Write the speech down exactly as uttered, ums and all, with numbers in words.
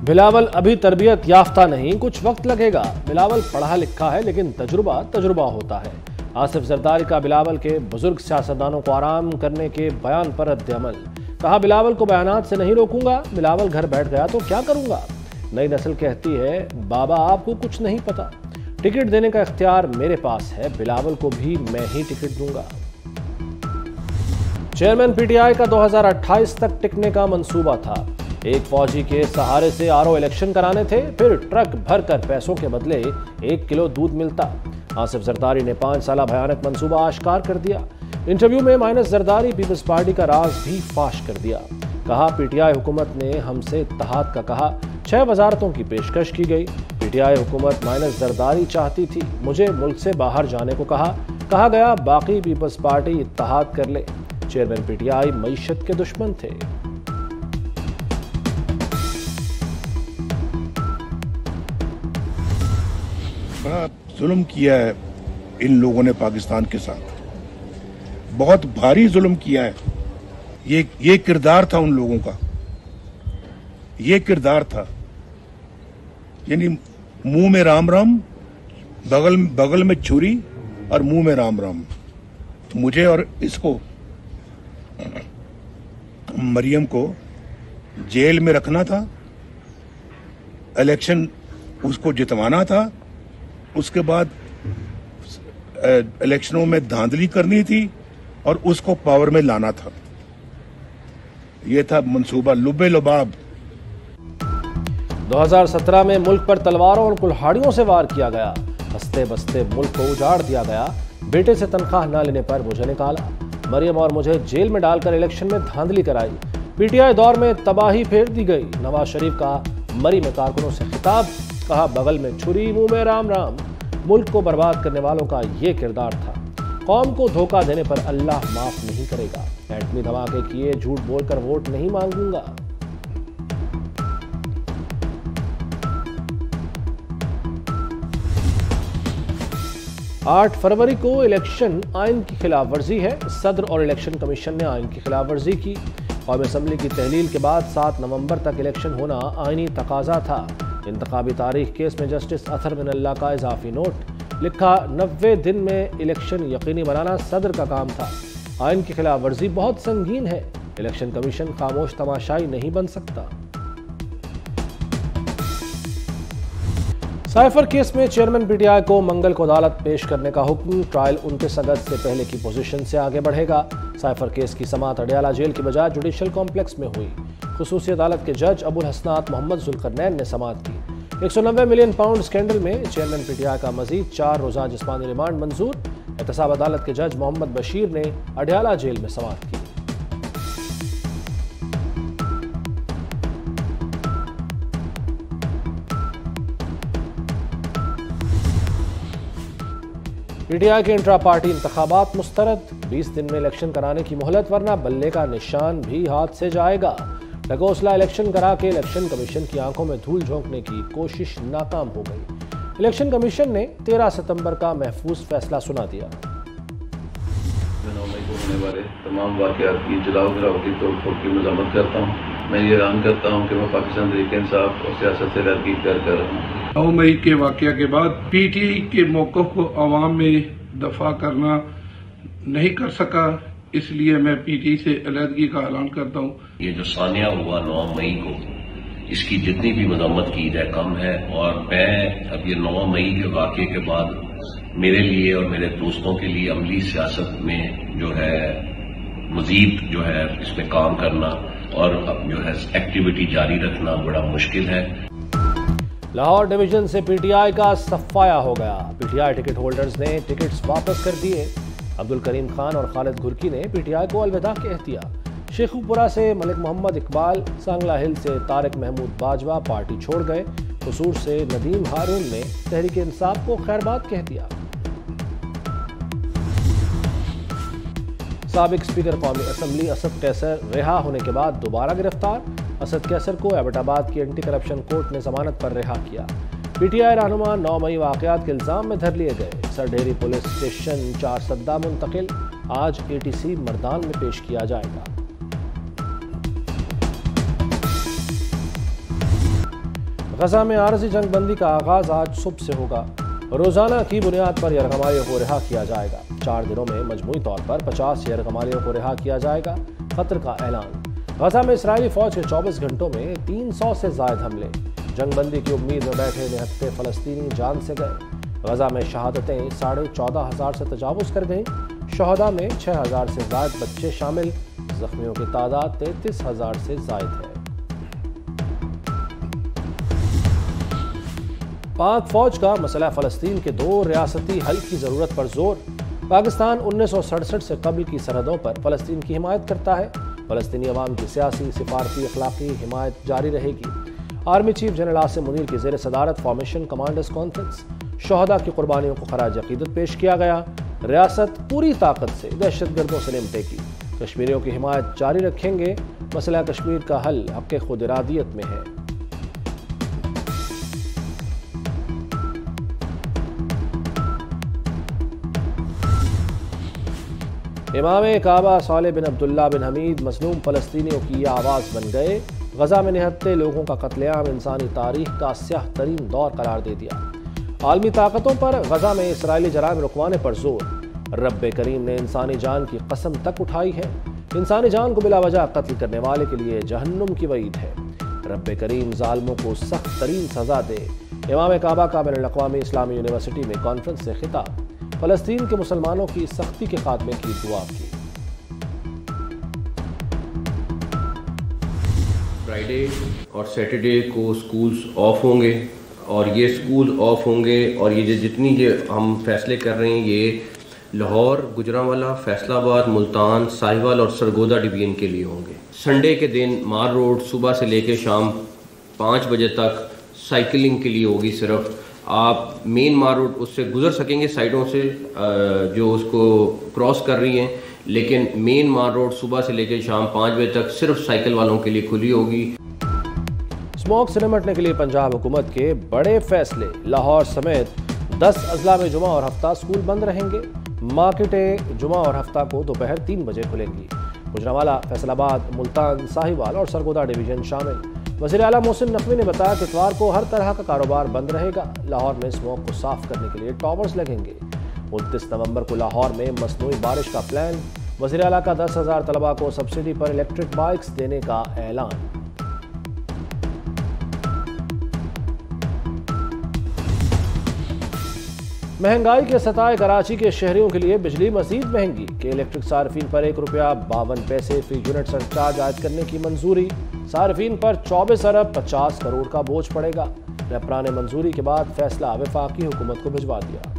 बिलावल अभी तरबियत याफ्ता नहीं, कुछ वक्त लगेगा। बिलावल पढ़ा लिखा है लेकिन तजुर्बा तजुर्बा होता है। आसिफ जरदारी का बिलावल के बुजुर्ग सियासतदानों को आराम करने के बयान पर रद्द-ए-अमल। कहा, बिलावल को बयानात से नहीं रोकूंगा, बिलावल घर बैठ गया तो क्या करूंगा। नई नस्ल कहती है, बाबा आपको कुछ नहीं पता, टिकट देने का इख्तियार मेरे पास है, बिलावल को भी मैं ही टिकट दूंगा। चेयरमैन पीटीआई का दो हज़ार अट्ठाईस तक टिकने का मंसूबा था। एक फौजी के सहारे से आरओ इलेक्शन कराने थे, फिर ट्रक भरकर पैसों के बदले एक किलो दूध मिलता। आसिफ जरदारी ने पांच साल भयानक मंसूबा आश्कार कर दिया। इंटरव्यू में माइनस जरदारी पीपल्स पार्टी का राज भी फाश कर दिया। कहा, पीटीआई हुकूमत ने हमसे इत्तेहाद का कहा, छह वजारतों की पेशकश की गई। पीटीआई हुकूमत माइनस जरदारी चाहती थी, मुझे मुल्क से बाहर जाने को कहा कहा गया बाकी पीपल्स पार्टी इत्तेहाद कर ले। चेयरमैन पीटीआई मईशत के दुश्मन थे। बड़ा जुल्म किया है इन लोगों ने पाकिस्तान के साथ, बहुत भारी जुल्म किया है। ये ये किरदार था उन लोगों का, ये किरदार था, यानी मुंह में राम राम, बगल बगल में छुरी और मुंह में राम राम। तो मुझे और इसको, मरियम को जेल में रखना था, इलेक्शन उसको जितवाना था, उसके बाद इलेक्शनों में धांधली करनी थी और उसको पावर में लाना था। यह था मंसूबा लुबे लुबाब। दो हज़ार सत्रह में मुल्क पर तलवारों और कुल्हाड़ियों से वार किया गया। हंसते बसते मुल्क को उजाड़ दिया गया। बेटे से तनख्वाह न लेने पर मुझे निकाला। मरियम और मुझे जेल में डालकर इलेक्शन में धांधली कराई। पीटीआई दौर में तबाही फेर दी गई। नवाज शरीफ का मरी में कारकुनों से खिताब। कहा, बगल में छुरी मुंह में राम राम। मुल्क को बर्बाद करने वालों का ये किरदार था। कौम को धोखा देने पर अल्लाह माफ नहीं करेगा। एटमी धमाके किए, झूठ बोलकर वोट नहीं मांगूंगा। आठ फरवरी को इलेक्शन आइन की खिलाफ वर्जी है। सदर और इलेक्शन कमीशन ने आइन की खिलाफ वर्जी की। कौमी असम्बली की तहलील के बाद सात नवंबर तक इलेक्शन होना आइनी तकाजा था। इंतखाबी तारीख केस में जस्टिस अथर मिनल्ला का इजाफी नोट। लिखा, नब्बे दिन में इलेक्शन यकीनी बनाना सदर का काम था। आइन की खिलाफ वर्जी बहुत संगीन है। इलेक्शन कमीशन खामोश तमाशाई नहीं बन सकता। साइफर केस में चेयरमैन पीटीआई को मंगल को अदालत पेश करने का हुक्म। ट्रायल उनतीस अगस्त से पहले की पोजीशन से आगे बढ़ेगा। साइफर केस की समाअत अडयाला जेल की बजाय जुडिशल कॉम्प्लेक्स में हुई। खुसूसी अदालत के जज अबुल हसनात मोहम्मद जुल्करनैन ने समाअत की। एक सौ नब्बे मिलियन पाउंड स्कैंडल में चेयरमैन पीटीआई का मजीद चार रोजा जिस्मानी रिमांड मंजूर। एहतसाब अदालत के जज मोहम्मद बशीर ने अडयाला जेल में समाअत की। पीटीआई के इंट्रा पार्टी इंतखाबात मुस्तरद। बीस दिन में इलेक्शन कराने की मोहलत, वरना बल्ले का निशान भी हाथ से जाएगा। ढकोसला इलेक्शन करा के इलेक्शन कमीशन की आंखों में धूल झोंकने की कोशिश नाकाम हो गई। इलेक्शन कमीशन ने तेरह सितंबर का महफूज फैसला सुना दिया। होने वाले तमाम वाकयात की जलाओ गिराव की तोड़ फोड़ की मज़म्मत करता हूँ। मैं ये ऐलान करता हूँ कि मैं पाकिस्तान तहरीक इंसाफ और सियासत से लड़की कर कर रहा हूँ। नौ मई के वाकया के बाद पीटीआई के मौक़िफ़ को अवाम में दफा करना नहीं कर सका, इसलिए मैं पीटीआई से अलहदगी का ऐलान करता हूँ। ये जो सानिया हुआ नौ मई को, इसकी जितनी भी मजम्मत की जाए कम है। और मैं अब ये नौ मई के वाक़े के बाद मेरे लिए और मेरे दोस्तों के लिए अमली सियासत में जो है मजीद जो है इसमें काम करना और अब जो है एक्टिविटी जारी रखना बड़ा मुश्किल है। लाहौर डिवीजन से पीटीआई का सफाया हो गया। पीटीआई टिकट होल्डर्स ने टिकट्स वापस कर दिए। अब्दुल करीम खान और खालिद घुर्की ने पीटीआई को अलविदा कह दिया। शेखुपुरा से मलिक मोहम्मद इकबाल, सांगला हिल से तारिक महमूद बाजवा पार्टी छोड़ गए। कसूर से नदीम हारून ने तहरीक इंसाफ को खैरबाद कह दिया। साबिक स्पीकर कौमी असम्बली असद कैसर रिहा होने के बाद दोबारा गिरफ्तार। असद कैसर को एबटाबाद की एंटी करप्शन कोर्ट ने जमानत पर रिहा किया। पीटीआई रहनुमा नौ मई वाकयात के इल्जाम में धर लिए गए। सरडेरी पुलिस स्टेशन चार सद्दा मुंतकिल। आज एटीसी मर्दान में पेश किया जाएगा। गजा में आरजी जंग बंदी का आगाज आज सुबह से होगा। रोजाना की बुनियाद पर यरगमालियों को रिहा किया जाएगा। चार दिनों में मजमूई तौर पर पचास यरगमालियों को रिहा किया जाएगा। खतर का ऐलान। गजा में इसराइली फौज के चौबीस घंटों में तीन सौ से ज्यादा हमले। जंगबंदी की उम्मीद में बैठे निहत्ते फलस्तीनी जान से गए। गजा में शहादतें साढ़े चौदह हजार से तजावुज कर गईं। शहदा में छह हजार से ज्यादा बच्चे शामिल। जख्मियों की तादाद तैंतीस हजार से जायद है। पाक फौज का मसला फलस्तीन के दो रियासती हल की जरूरत पर जोर। पाकिस्तान उन्नीस सौ सड़सठ से कबल की सरहदों पर फलस्तीन की हिमायत करता है। फलस्तीनी अवाम की सियासी, सिफारती, अखलाकी हिमायत जारी रहेगी। Army chief general Asim Munir की जेर सदारत फॉर्मेशन कमांडर्स कॉन्फ्रेंस। शहदा की कुर्बानियों को खराज अकीदत पेश किया गया। रियासत पूरी ताकत से दहशतगर्दों से निपटेगी। कश्मीरियों की हिमायत जारी रखेंगे। मसला कश्मीर का हल हक़ खुद इरादियत में है। इमाम काबा साले बिन अब्दुल्ला बिन हमीद मसलूम फ़लस्तीनियों की आवाज़ बन गए। गजा में निहत्ते लोगों का कत्लेआम इंसानी तारीख का स्याह तरीन दौर करार दे दिया। आलमी ताकतों पर गजा में इसराइली जराइम रुकवाने पर जोर। रब्बे करीम ने इंसानी जान की कसम तक उठाई है। इंसानी जान को बिला वजह कत्ल करने वाले के लिए जहन्नुम की वईद है। रब्बे करीम जालिमों को सख्त तरीन सजा दे। इमाम काबा का बैनुल अक़वामी इस्लामी यूनिवर्सिटी में कॉन्फ्रेंस से खिताब। फ़लस्तीन के मुसलमानों की सख्ती के खात्मे की दुआ की। फ्राइडे और सैटरडे को स्कूल्स ऑफ होंगे और ये स्कूल ऑफ होंगे और ये जितनी ये हम फैसले कर रहे हैं ये लाहौर, गुजरांवाला, फैसलाबाद, मुल्तान, साहिवाल और सरगोदा डिवीजन के लिए होंगे। संडे के दिन मार रोड सुबह से लेकर शाम पाँच बजे तक साइकिलिंग के लिए होगी। सिर्फ आप मेन मार रोड उससे गुजर सकेंगे साइडों से जो उसको क्रॉस कर रही हैं, लेकिन मेन मार रोड सुबह से लेकर शाम पाँच बजे तक सिर्फ साइकिल वालों के लिए खुली होगी। स्मोक से निपटने के लिए पंजाब हुकूमत के बड़े फैसले। लाहौर समेत दस अजला में जुमा और हफ्ता स्कूल बंद रहेंगे। मार्केटें जुमा और हफ्ता को दोपहर तीन बजे खुलेंगी। गुजरांवाला, फैसलाबाद, मुल्तान, साहिवाल और सरगोदा डिवीजन शामिल। वज़ीर आला मोहसिन नकवी ने बताया कि इतवार को हर तरह का कारोबार बंद रहेगा। लाहौर में स्मोक को साफ करने के लिए टॉवर्स लगेंगे। उनतीस नवंबर को लाहौर में मसनूई बारिश का प्लान। वज़ीर आला का दस हजार तलबा को सब्सिडी पर इलेक्ट्रिक बाइक्स देने का ऐलान। महंगाई के सताए कराची के शहरियों के लिए बिजली मजीद महंगी। के इलेक्ट्रिक सार्फिन पर एक रुपया बावन पैसे फी यूनिट सरचार्ज आयद करने की मंजूरी। सार्फिन पर चौबीस अरब पचास करोड़ का बोझ पड़ेगा। नेपरा ने मंजूरी के बाद फैसला वफाकी हुकूमत को भिजवा दिया।